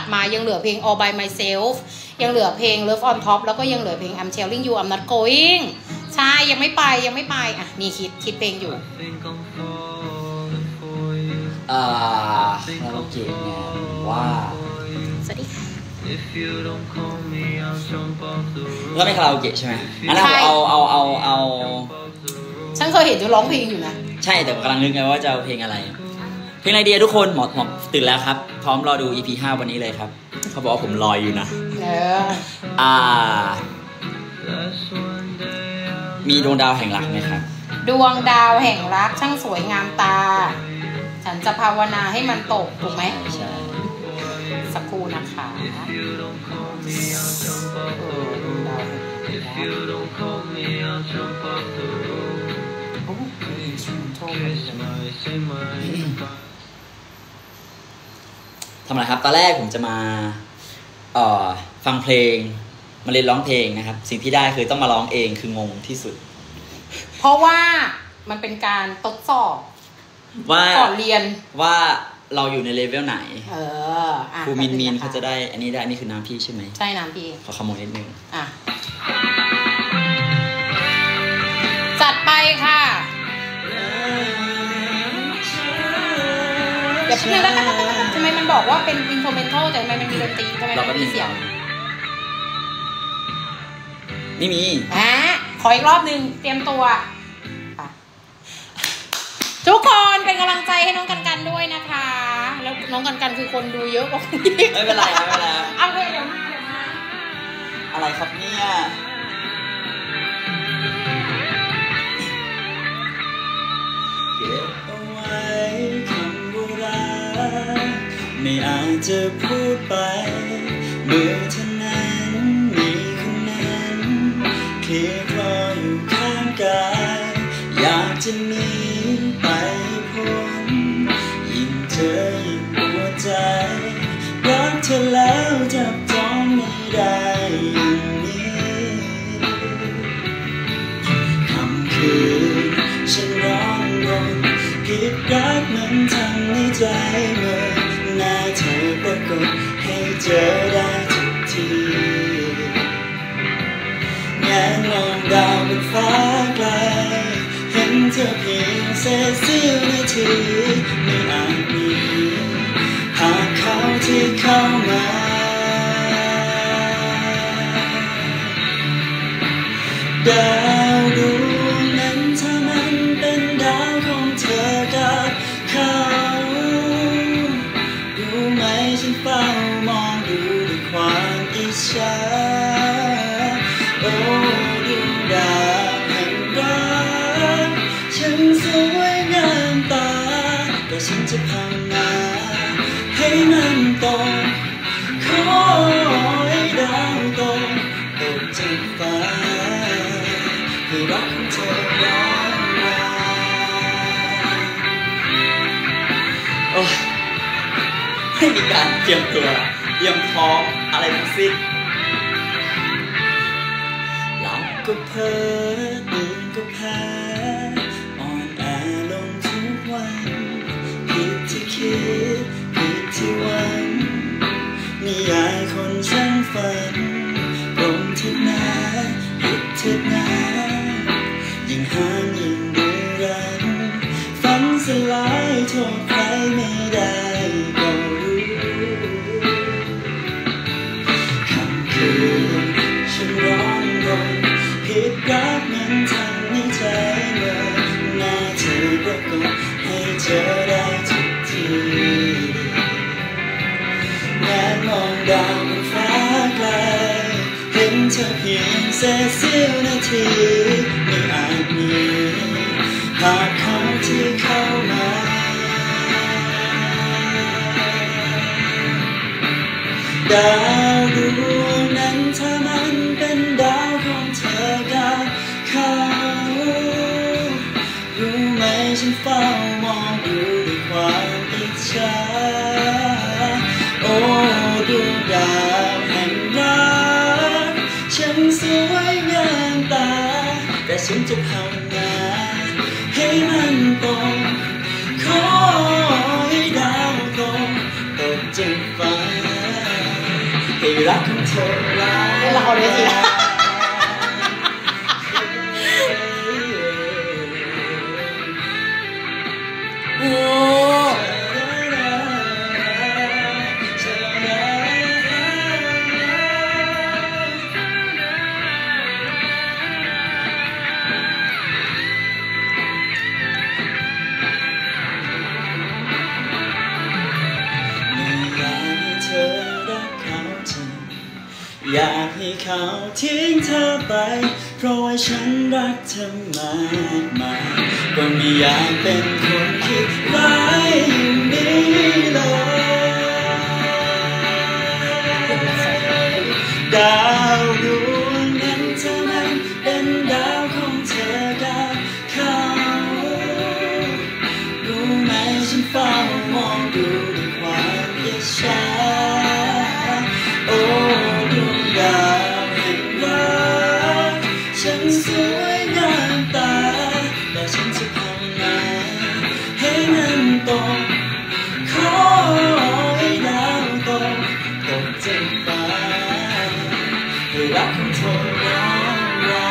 มายังเหลือเพลง All by myself ยังเหลือเพลง Love on top แล้วก็ยังเหลือเพลง I'm telling you I'm not going ใช่ยังไม่ไปอ่ะนี่คิดเพลงอยู่คาราโอเกะเนี่ยว่าสวัสดีค่ะแล้วไม่คาราโอเกะใช่ไหมอันนั้นเอาฉันเคยเห็นเธอร้องเพลงอยู่นะใช่แต่กำลังนึกไงว่าจะเอาเพลงอะไรเพลงอะไรดีทุกคนหมอตื่นแล้วครับพร้อมรอดู EP 5 วันนี้เลยครับเขาบอกว่าผมรออยู่นะมีดวงดาวแห่งรักไหมครับดวงดาวแห่งรักช่างสวยงามตาฉันจะภาวนาให้มันตกถูกไหมใช่สักครู่นะคะทำอะไรครับตอนแรกผมจะมาฟังเพลงมาเรียนร้องเพลงนะครับสิ่งที่ได้คือต้องมาร้องเองคืองงที่สุดเพราะว่ามันเป็นการทดสอบว่าก่อนเรียนว่าเราอยู่ในเลเวลไหนครูมินเขาจะได้อันนี้ได้อันนี้คือน้ำพี่ใช่ไหมใช่น้ำพี่ขอขโมยนิดนึงจัดไปค่ะเดี๋ยวพี่แล้วทำไมมันบอกว่าเป็นอินโทรเมนทัลแต่ทำไมมันมีดนตรีทำไมมันมีเสียงนี่มีขออีกรอบนึงเตรียมตัวทุกคนเป็นกำลังใจให้น้องกันด้วยนะคะแล้วน้องกันคือคนดูเยอะกว่าคนนี้ไม่เป็นไรไม่เป็นไรเอาเลยเดี๋ยวมาอะไรครับเนี่ยเก็บเอาไว้คำโบราณไม่อาจจะพูดไปเมื่อเท่านั้นมีคนนั้นเพียงรออยู่ข้างกายอยากจะหนีไปพ้นยิ่งเธอยิ่งปวดใจรักเธอแล้วจับจ้องไม่ได้อย่างนี้คำคืนฉันร้องรนผิดรักมันทำให้ใจเมื่อหน้าเธอปรากฏให้เจอได้ทุกทีแงนมองดาวบนฟ้าไกลเห็นเธอเพียงเศษเสี้ยวนาทีไม่อาจมีหากเขาที่เข้ามาดาวดวงนั้นถ้ามันเป็นดาวของเธอกับเขารู้ไหมฉันเฝ้ามองดูด้วยความอิจฉาโอ้ดวงดาวแห่งรักฉันสวยงามตาแต่ฉันจะภาวนาให้มันตรงขอให้ดาวตรงตกจากฟ้าให้รักของเธอร้องมาไม่มีการเตรียมตัวเตรียมพร้อมอะไรทั้งสิ้นหลับก็เพ้อตื่นก็แพ้อ่อนแอลงทุกวันผิดที่คิดผิดที่หวังนิยายคนช่างฝันตรงที่ไหนผิดที่ไหนยิ่งห่างยิ่งดูรันฝันสลายโทษใครไม่ได้ก็รู้คำคืนฉันร้อนรนผิดรักมันทำให้ใจเมื่อหน้าเธอปรากฏให้เจอได้ทุกทีแม้มองดาวบนฟ้าไกลเห็นเธอเพียงเศษเสี้ยวนาทีไม่อาจมีหากเขาที่เข้ามาดาวดวงนั้นถ้ามันเป็นดาวของเธอกับเขารู้ไหมฉันเฝ้ามองดูด้วยความอิจฉาโอ้ดวงดาวแห่งรักฉันสวยงามตาแต่ฉันจะภาวนาให้มันตรงขอให้ดาวตรงตกจากฟ้าให้รักของเธอร้ายละครเวทีโอ้อยากให้เขาทิ้งเธอไปเพราะว่าฉันรักเธอมากมายก็ไม่อยากเป็นคนคิดร้ายอย่างนี้เลยดาวดวงนั้นเท่านั้นเป็นดาวของเธอกับเขารู้ไหมฉันเฝ้ามองดูด้วยความอิจฉาโอ้ดาวแห่งรักฉันสวยงามตาแต่ฉันจะภาวนาให้มันตกขอให้ดาวตกจากฟ้าให้รักของเธอร้องรา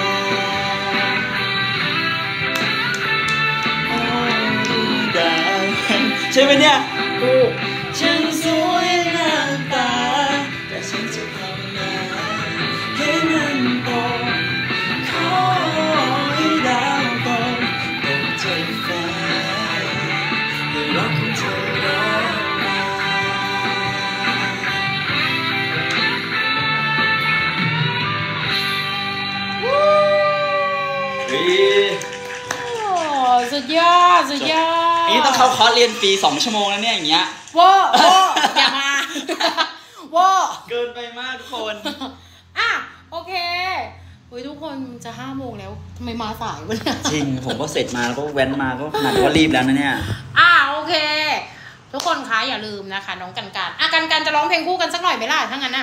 โอ้ดาวใช่ไหมเนี่ยฉันสวยงามตาแต่ฉันจะให้มันตกขอให้ดาวตกจากฟ้าให้รักของเธอร้องมาสุดยอดสุดยอดนี่ต้องเข้าคอร์สเรียนฟรี2 ชั่วโมงแล้วเนี่ยอย่างเงี้ยว้าวอย่ามาว้าเกินไปมากทุกคนอ่ะโอเคเฮ้ยทุกคนจะ5 โมงแล้วทำไมมาสายวะเนี่ยจริงผมก็เสร็จมาแล้วก็แว้นมาก็ขนาดว่ารีบแล้วนะเนี่ยโอเคทุกคนคะอย่าลืมนะคะน้องกันกันจะร้องเพลงคู่กันสักหน่อยไหมล่ะถ้างั้นน่ะ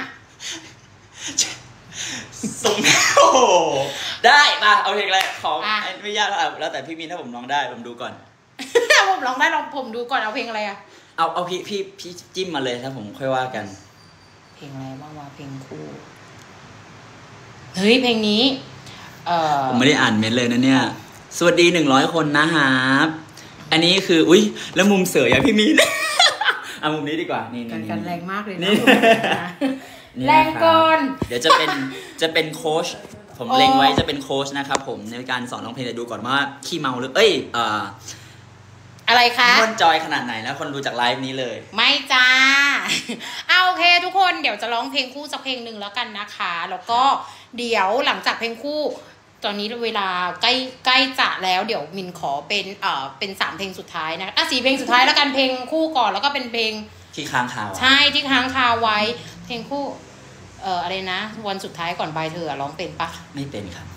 ส่งโอ้ได้มาเอาเพลงอะไรของไม่ยากแล้วแต่พี่มินถ้าผมร้องได้ผมดูก่อนถ้าผมร้องได้ลองผมดูก่อนเอาเพลงอะไรอะเอาพี่จิ้มมาเลยถ้าผมค่อยว่ากันเพลงอะไรบ้างวะเพลงคู่เฮ้ยเพลงนี้ผมไม่ได้อ่านเมนเลยนะเนี่ยสวัสดี100 คนนะครับอันนี้คืออุ๊ยแล้วมุมเสืออย่างพี่มีนเอามุมนี้ดีกว่านี่กันแรงมากเลยนะแรงก่อนเดี๋ยวจะเป็นโค้ชผมเล็งไว้จะเป็นโค้ชนะครับผมในการสอนร้องเพลงจะดูก่อนว่าขี้เมาหรืออะไรคะม่วนจอยขนาดไหนนะคนดูจากไลฟ์นี้เลยไม่จ้าโอเคทุกคนเดี๋ยวจะร้องเพลงคู่สักเพลงหนึ่งแล้วกันนะคะแล้วก็เดี๋ยวหลังจากเพลงคู่ตอนนี้เวลาใกล้จะแล้วเดี๋ยวมินขอเป็น3 เพลงสุดท้ายนะ4 เพลงสุดท้ายแล้วกันเพลงคู่ก่อนแล้วก็เป็นเพลงที่ค้างคาใช่ที่ค้างคาไว้เพลงคู่อะไรนะวันสุดท้ายก่อนบายเธอร้องเป็นปะไม่เป็นครับ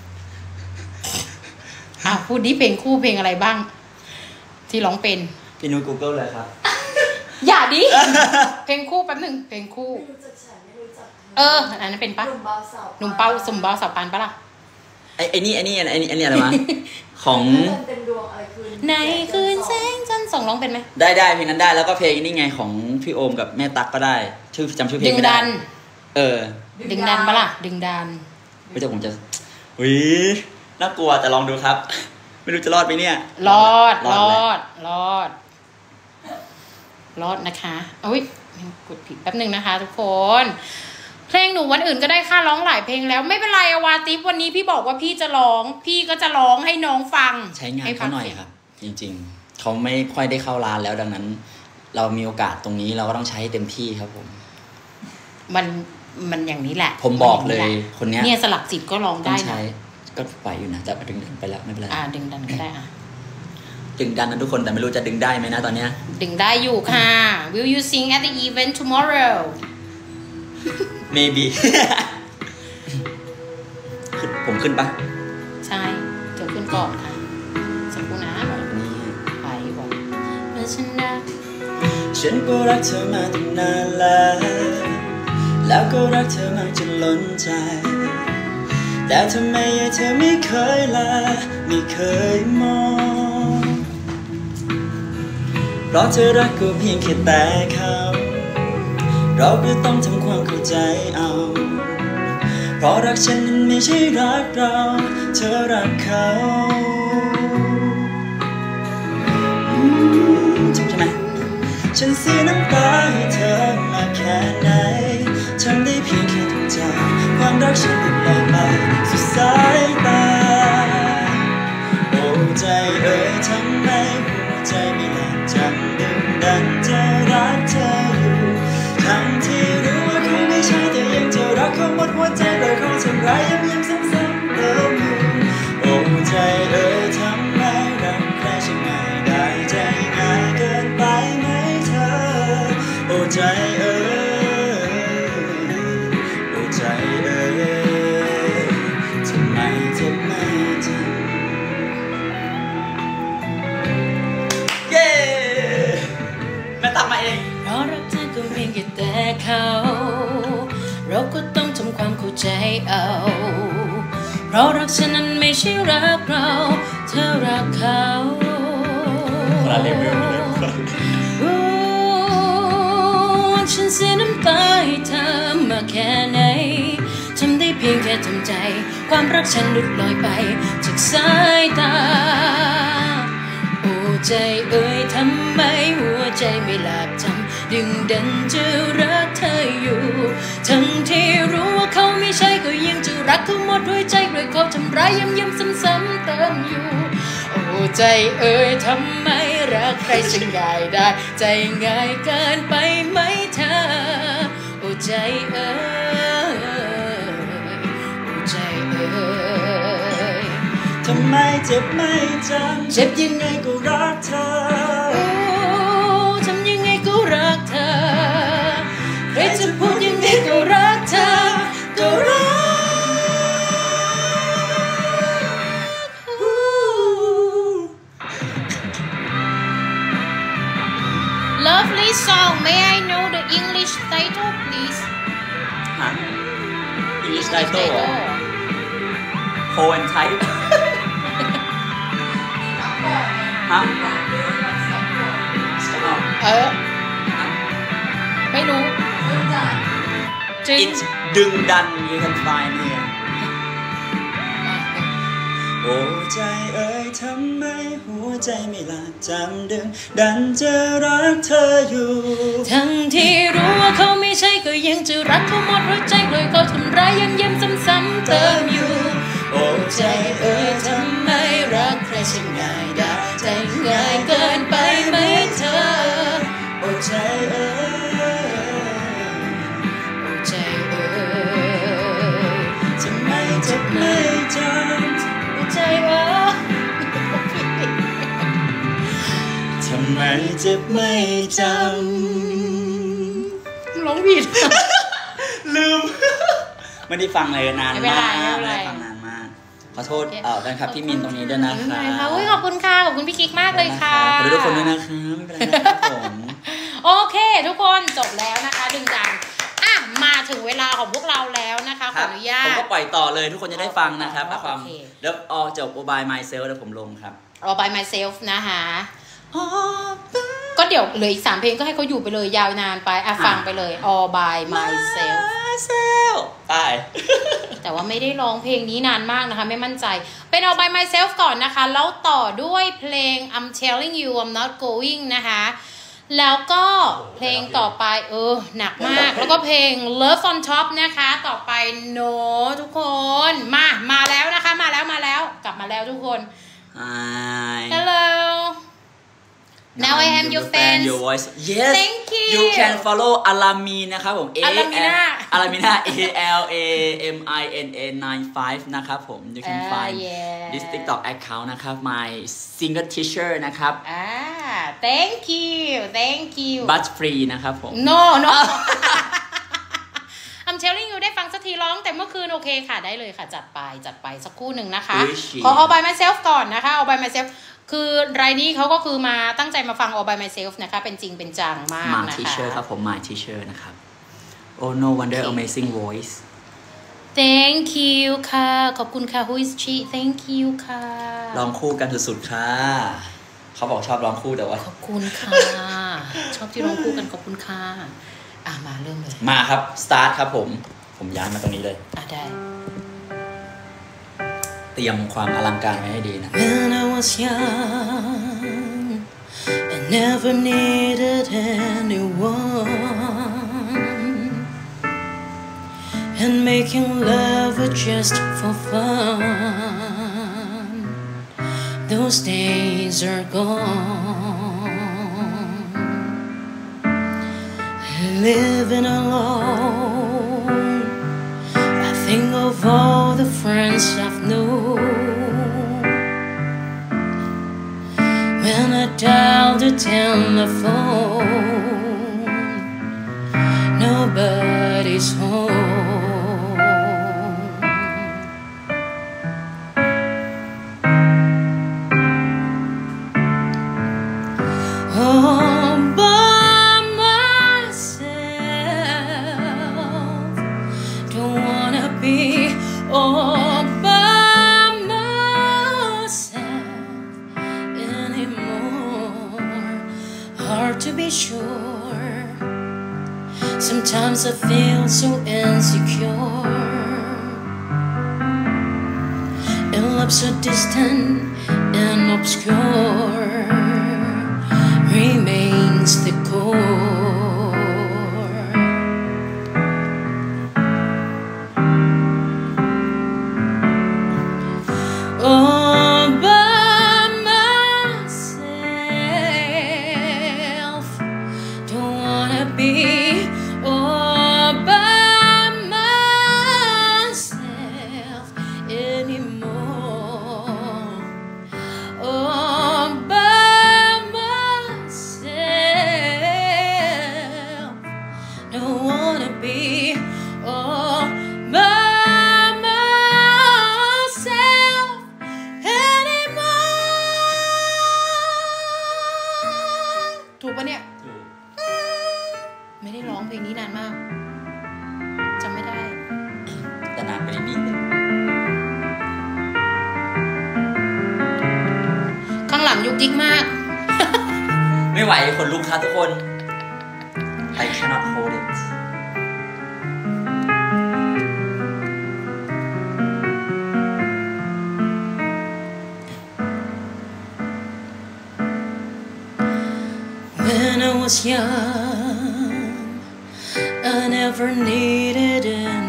พูดดิเพลงคู่เพลงอะไรบ้างที่ร้องเป็นพี่นู Google เลยครับอย่าดิเพลงคู่แป๊บหนึ่งเพลงคู่อันนั้นเป็นปะหนุ่มเป้าสมบ้าสาวปานปะล่ะไอ้นี่อะไรวะของในคืนแสงจันทร์ส่องร้องเป็นไหมได้เพลงนั้นได้แล้วก็เพลงนี่ไงของพี่โอมกับแม่ตั๊กก็ได้จำชื่อเพลงไม่ได้ดึงดันปะล่ะดึงดันไม่ใช่ผมจะน่ากลัวแต่ลองดูครับไม่รู้จะรอดไหมเนี่ยรอดนะคะกดผิดแป๊บนึงนะคะทุกคนเพลงหนูวันอื่นก็ได้ค่าร้องหลายเพลงแล้วไม่เป็นไรวาติฟวันนี้พี่บอกว่าพี่จะร้องพี่ก็จะร้องให้น้องฟังใช้งานเขาหน่อยครับจริงๆเขาไม่ค่อยได้เข้าร้านแล้วดังนั้นเรามีโอกาสตรงนี้เราก็ต้องใช้เต็มที่ครับผมมันอย่างนี้แหละผมบอกเลยคนนี้เนี่ยสลักจิตก็ร้องได้นะก็ไหวอยู่นะจะดึงดันไปแล้วไม่เป็นไรดึงดันก็ได้ดึงดันนะทุกคนแต่ไม่รู้จะดึงได้ไหมนะตอนเนี้ยดึงได้อยู่ค่ะ Will you sing at the event tomorrow maybe ผมขึ้นปะใช่เธอขึ้นก่อนค่ะสักครู่นะไปก่อนฉันก็รักเธอมาตั้งนานแล้วก็รักเธอมากจนล้นใจแต่ทำไมเธอไม่เคยไม่เคยมองเพราะเธอรักก็เพียงแค่แต่เขาเราก็ต้องทำความเข้าใจเอาเพราะรักฉันนั้นไม่ใช่รักเราเธอรักเขาใช่ไหมฉันเสียน้ำตาให้เธอมาแค่ไหนทำได้เพียงแค่ทุกใจความรักฉันหลุดลอยไปสุดสายตาโอ้ใจเอ๋ยทำไมหัวใจไม่หลับจำดึงดันจะรักเธออยู่ทั้งที่รู้ว่าเขาไม่ใช่แต่ยังจะรักเขาหมดหัวใจเลยเขาทำร้ายย้ำซ้ำๆเติมอยู่โอ้ใจเอ๋ยทำไมรักใครช่างง่ายได้ใจง่ายเกินไปไหมเธอโอ้ใจเอ๋ยโอ้ใจเอ๋ยทำไมเจ็บไม่จำเย้แม่ตักมาเองเพราะรักเธอก็เพียงแค่แต่เขาเราก็ต้องทำความเข้าใจเอาเพราะรักฉันนั้นไม่ใช่รักเราเธอรักเขาคนละเลเวลเลยฉันเสียน้ำตาให้เธอมาแค่ไหนทำได้เพียงแค่ทำใจความรักฉันหลุดลอยไปจากสายตาโอ้ใจเอ๋ยทำไมหัวใจไม่หลับจำดึงดันจะรักเธออยู่ทั้งที่รู้ว่าเขาไม่ใช่ก็ยังจะรักเขาหมดด้วยใจด้วยเขาทำร้ายย้ำซ้ำๆเติมอยู่โอ้ใจเอ๋ยทำไมรักใครฉันง่ายได้ใจง่ายเกินไปไหมเธอโอ้ใจเอ๋ยโอ้ใจเอ๋ยทำไมเจ็บไม่จำเจ็บยังไงก็รักเธอโอ้ทำยังไงก็รักเธอใครจะพูดยังไงก็รักเธอก็รักLovely song. May I know the English title, please? Huh? English title? Poem type? Huh? ไม่รู้จริง It's ดึงดัน You can find here โอ้ใจเอ๋ยทำไมหัวใจไม่หลับจำดึงดันจะรักเธออยู่ทั้งที่รู้ว่าเขาไม่ใช่ก็ยังจะรักเขาหมดหัวใจเลยเขาทำร้ายย้ำซ้ำๆเติมอยู่โอ้ใจเอ๋ยทำไมรักใครช่างง่ายได้ใจง่ายเกินไปไหมเธอโอ้ใจเอ๋ยโอ้ใจเอ๋ยทำไมเจ็บไม่จำใจเอ๋ยทำไมเจ็บไม่จำร้องผิดลืมไม่ได้ฟังเลยนานมากไม่ได้ฟังนานมากขอโทษแฟนคลับพี่มินตรงนี้ด้วยนะคะขอบคุณค่ะขอบคุณพี่กิ๊กมากเลยค่ะขอบคุณทุกคนด้วยนะคะไม่เป็นไรนะครับผมโอเคทุกคนจบแล้วนะคะดึงดันมาถึงเวลาของพวกเราแล้วนะคะขออนุญาตผมก็ปล่อยต่อเลยทุกคนจะได้ฟังนะครับความเดี๋ยวจบ All by myself เดี๋ยวผมลงครับ All by myself นะคะก็เดี๋ยวเหลืออีก3เพลงก็ให้เขาอยู่ไปเลยยาวนานไปฟังไปเลย All by myself ไปแต่ว่าไม่ได้ร้องเพลงนี้นานมากนะคะไม่มั่นใจเป็น All by myself ก่อนนะคะแล้วต่อด้วยเพลง I'm telling you I'm not going นะคะแล้วก็เพลงต่อไปหนักมากแล้วก็เพลง Love on Top นะคะต่อไป No ทุกคนมาแล้วนะคะมาแล้วกลับมาแล้วทุกคน Hi Hello Now I am your fan your voice Yes Thank you You can follow Alamin นะครับผม Alamina ALAMINA 95นะครับผม You can find this TikTok account นะครับ My single teacher นะครับ Thank you But free นะครับผม No I'm telling you ได้ฟังสักทีร้องแต่เมื่อคืนโอเคค่ะได้เลยค่ะจัดไปสักครู่หนึ่งนะคะขอ All by myself ก่อนนะคะ All by myself คือรายนี้เขาก็คือมาตั้งใจมาฟัง All by myself นะคะเป็นจริงเป็นจังมากนะคะ My teacher ครับผม My teacher นะครับ Oh no wonder amazing voice Thank you ค่ะขอบคุณค่ะ Who is she Thank you ค่ะร้องคู่กันสุดๆค่ะเขาบอกชอบร้องคู่แต่ว่าขอบคุณค่ะชอบที่ร้องคู่กันขอบคุณค่ะมาเริ่มเลยมาครับสตาร์ทครับผมย้ายมาตรงนี้เลยได้เตรียมความอลังการไว้ให้ดีนะ When I was young I never needed anyone and making love was just for fun those days are gone living alone I think of all the friends I've known when I dial the telephone nobody's home all by myself don't wanna be all by myself anymore hard to be sure sometimes I feel so insecure and love so distant and obscure remains the core all by myself don't wanna be all by myself anymore all by myself don't wanna be all by myself anymore ถูกปะเนี่ยไม่ได้ร้องเพลงนี้นานมากจำไม่ได้แต่นานไปนิดนึงข้างหลังยุกยิกมากไม่ไหวคนลุกครับทุกคน I cannot hold it When I was young I never needed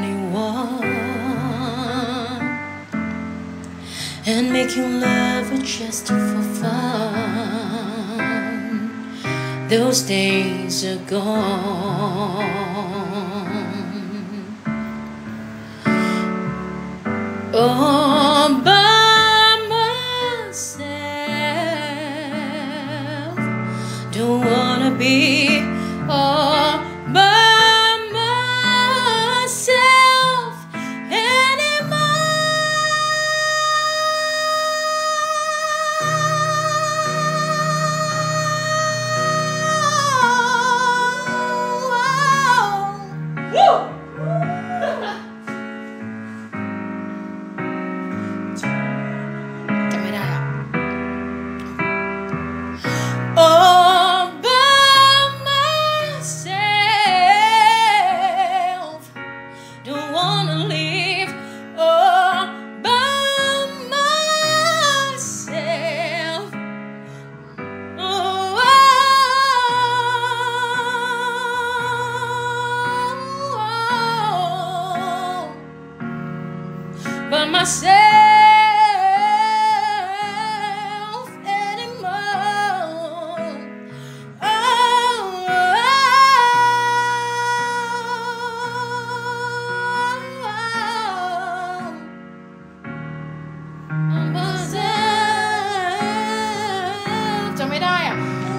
anyone and making love was just for fun those days are gone all by myself don't wanna be all by myself anymore จำไม่ได้อ่ะ all by myself don't wanna live all by myself by myself anymore จำไม่ได้อ่ะ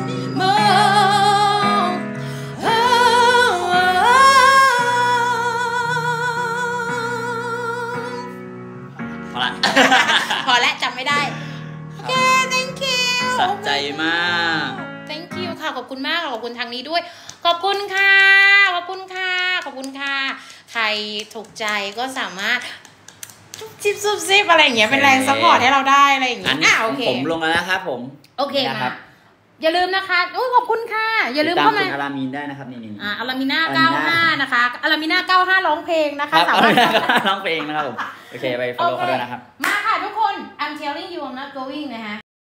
พอละพอแล้วจำไม่ได้โอเค thank you สะใจมาก thank you ค่ะขอบคุณมากขอบคุณทางนี้ด้วยขอบคุณค่ะขอบคุณค่ะขอบคุณค่ะใครถูกใจก็สามารถซุบซิบอะไรอย่างเงี้ยเป็นแรงซัพพอร์ตให้เราได้อะไรอย่างเงี้ยโอเคผมลงแล้วนะครับผมโอเคมาอย่าลืมนะคะโอ้ยขอบคุณค่ะอย่าลืมตามเข้าคุมาณอารามีนได้นะครับนี่อารามิน่า95นะคะอารามิน่า95ร้องเพลงนะคะครับสามารถร้องเพลงนะครับผมโอเคไป follow เขาด้วยนะครับมาค่ะทุกคน I'm telling you I'm not going นะฮะ